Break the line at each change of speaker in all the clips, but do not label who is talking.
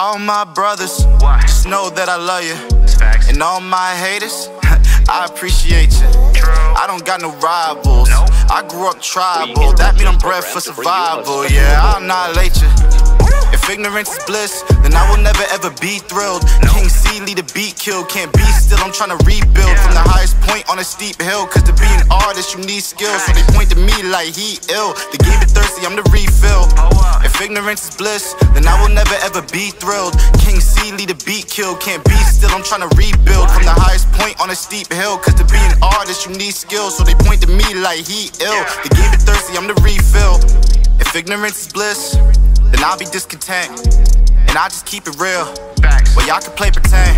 all my brothers, just know that I love you. And all my haters, I appreciate you. I don't got no rivals, I grew up tribal. That mean I'm bred for survival, yeah, I'll annihilate you. If ignorance is bliss, then I will never ever be thrilled. King C lead a beat kill, can't be still, I'm tryna rebuild from the highest point on a steep hill. Cause to be an artist you need skills, so they point to me like he ill. The game is thirsty, I'm the refill. If ignorance is bliss, then I will never ever be thrilled. King C lead a beat kill, can't be still, I'm tryna rebuild from the highest point on a steep hill. Cause to be an artist you need skills, so they point to me like he ill. The game is thirsty, I'm the refill. If ignorance is bliss, then I'll be discontent, and I just keep it real. Well, y'all can play pretend.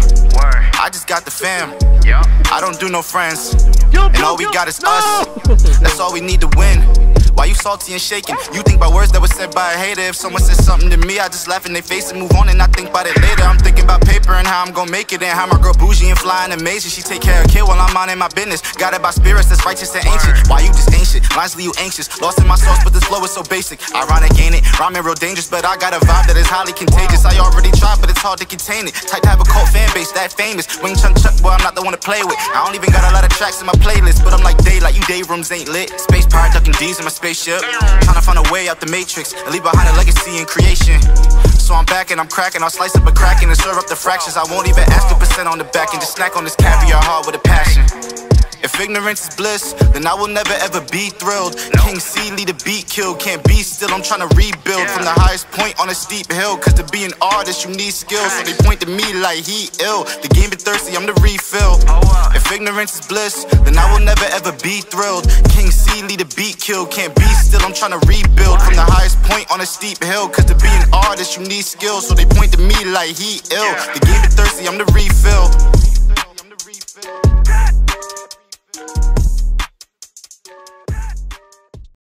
I just got the fam. I don't do no friends, and all we got is us. That's all we need to win. Why you salty and shaking? You think about words that were said by a hater. If someone says something to me, I just laugh in their face and move on, and I think about it later. I'm thinking about paper and how I'm gonna make it, and how my girl bougie and fly and amazing. She take care of kid while I'm minding my business. Got it by spirits that's righteous and ancient. Why you just ancient? Lines leave you anxious. Lost in my sauce, but this flow is so basic. Ironic, ain't it? Rhyming real dangerous, but I got a vibe that is highly contagious. I already tried, but it's hard to contain it. Type to have a cult fan base that famous. Wing Chun Chuck, boy, I'm not the one to play with. I don't even got a lot of tracks in my playlist, but I'm like daylight. You day rooms ain't lit. Space pirate ducking D's in my spaceship. Tryna find a way out the matrix and leave behind a legacy in creation. So I'm back and I'm cracking. I'll slice up a crack and serve up the fractions. I won't even ask 2% on the back and just snack on this caviar hard with a passion. If ignorance is bliss, then I will never ever be thrilled. King C lead a beat kill, can't be still, I'm tryna rebuild from the highest point on a steep hill. Cause to be an artist you need skills, so they point to me like he ill. The game is thirsty, I'm the refill. If ignorance is bliss, then I will never ever be thrilled. King C lead a beat kill, can't be still, I'm tryna rebuild from the highest point on a steep hill. Cause to be an artist you need skills, so they point to me like he ill. The game is thirsty, I'm the refill.